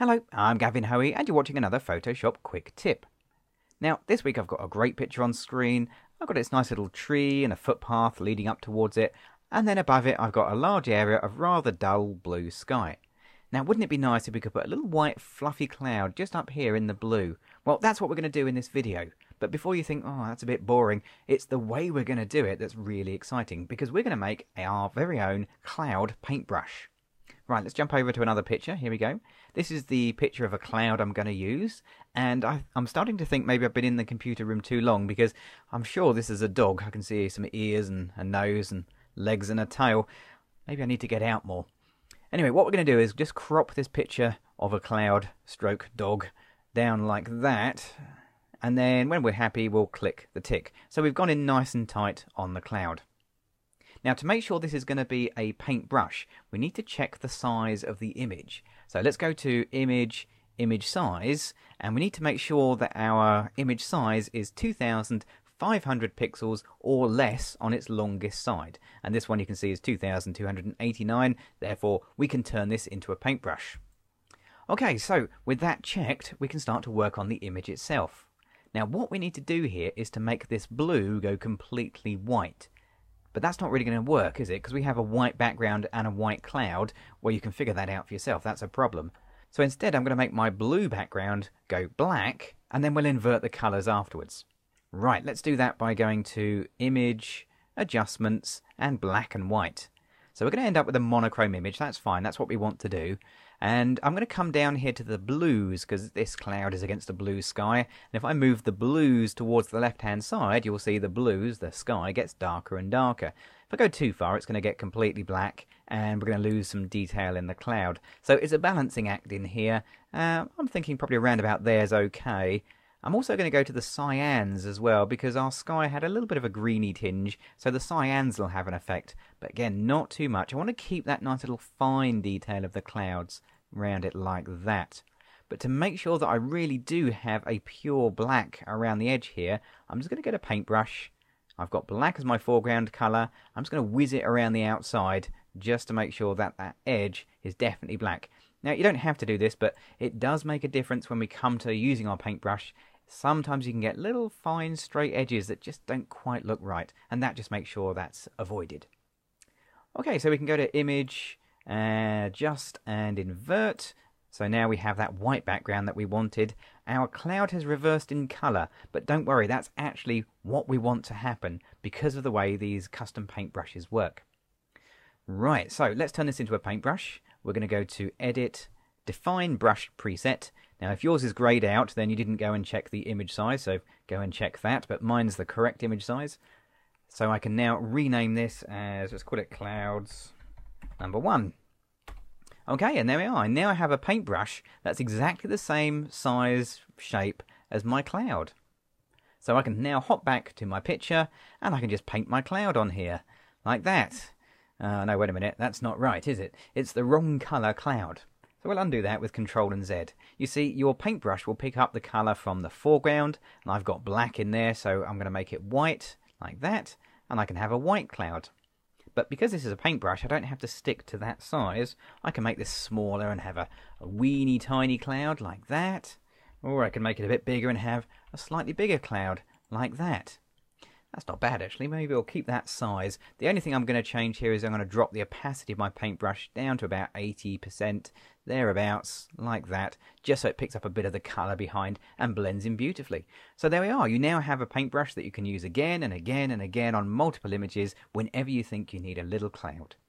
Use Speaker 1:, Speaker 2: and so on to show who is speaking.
Speaker 1: Hello, I'm Gavin Hoey and you're watching another Photoshop quick tip. Now this week I've got a great picture on screen. I've got this nice little tree and a footpath leading up towards it, and then above it I've got a large area of rather dull blue sky. Now wouldn't it be nice if we could put a little white fluffy cloud just up here in the blue? Well, that's what we're going to do in this video. But before you think, oh, that's a bit boring, it's the way we're going to do it that's really exciting, because we're going to make our very own cloud paintbrush. Right, let's jump over to another picture. Here we go. This is the picture of a cloud I'm going to use, and I'm starting to think maybe I've been in the computer room too long, because I'm sure this is a dog. I can see some ears and a nose and legs and a tail. Maybe I need to get out more. Anyway, what we're going to do is just crop this picture of a cloud stroke dog down like that, and then when we're happy we'll click the tick. So we've gone in nice and tight on the cloud. Now, to make sure this is going to be a paintbrush, we need to check the size of the image. So let's go to Image, Image Size, and we need to make sure that our image size is 2500 pixels or less on its longest side. And this one you can see is 2289, therefore we can turn this into a paintbrush. Okay, so with that checked, we can start to work on the image itself. Now what we need to do here is to make this blue go completely white. But that's not really going to work, is it? Because we have a white background and a white cloud. Well, you can figure that out for yourself. That's a problem. So instead, I'm going to make my blue background go black, and then we'll invert the colours afterwards. Right, let's do that by going to Image, Adjustments, and Black and White. So we're going to end up with a monochrome image. That's fine. That's what we want to do. And I'm going to come down here to the blues, because this cloud is against a blue sky. And if I move the blues towards the left-hand side, you'll see the blues, the sky, gets darker and darker. If I go too far, it's going to get completely black, and we're going to lose some detail in the cloud. So it's a balancing act in here. I'm thinking probably around about there is okay. I'm also going to go to the cyans as well, because our sky had a little bit of a greeny tinge, so the cyans will have an effect. But again, not too much. I want to keep that nice little fine detail of the clouds around it like that. But to make sure that I really do have a pure black around the edge here, I'm just going to get a paintbrush. I've got black as my foreground colour. I'm just going to whiz it around the outside just to make sure that that edge is definitely black. Now, you don't have to do this, but it does make a difference when we come to using our paintbrush. Sometimes you can get little fine straight edges that just don't quite look right, and that just makes sure that's avoided. Okay, so we can go to Image, Adjust and Invert. So now we have that white background that we wanted. Our cloud has reversed in colour, but don't worry, that's actually what we want to happen because of the way these custom paintbrushes work. Right, so let's turn this into a paintbrush. We're going to go to Edit, Define Brush Preset. Now if yours is greyed out, then you didn't go and check the image size, so go and check that, but mine's the correct image size. So I can now rename this as, let's call it Clouds Number 1. Okay, and there we are. Now I have a paintbrush that's exactly the same size, shape as my cloud. So I can now hop back to my picture and I can just paint my cloud on here, like that. No, wait a minute, that's not right, is it? It's the wrong colour cloud. So we'll undo that with Control and Z. You see, your paintbrush will pick up the colour from the foreground, and I've got black in there, so I'm going to make it white, like that, and I can have a white cloud. But because this is a paintbrush, I don't have to stick to that size. I can make this smaller and have a weeny tiny cloud like that. Or I can make it a bit bigger and have a slightly bigger cloud like that. That's not bad actually, maybe we'll keep that size. The only thing I'm going to change here is I'm going to drop the opacity of my paintbrush down to about 80%, thereabouts, like that, just so it picks up a bit of the colour behind and blends in beautifully. So there we are, you now have a paintbrush that you can use again and again and again on multiple images whenever you think you need a little cloud.